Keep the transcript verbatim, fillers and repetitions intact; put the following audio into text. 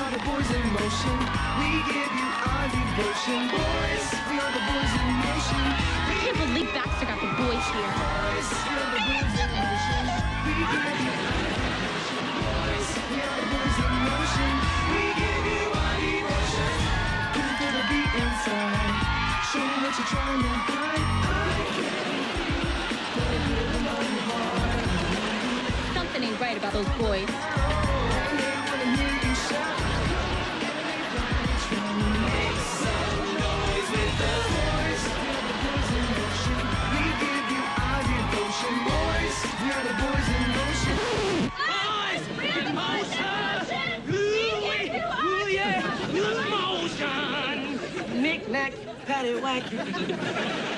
are the boys in motion. We give you our devotion. Boys, we are the boys in motion. I can't believe Baxter got the boys here. Boys, we are the boys in motion. We give you our devotion. Boys, we are the boys in motion. We give you our devotion. Can you feel the beat inside? Show me what you're trying to hide. Something ain't right about those boys. Knick-knack, paddywhack.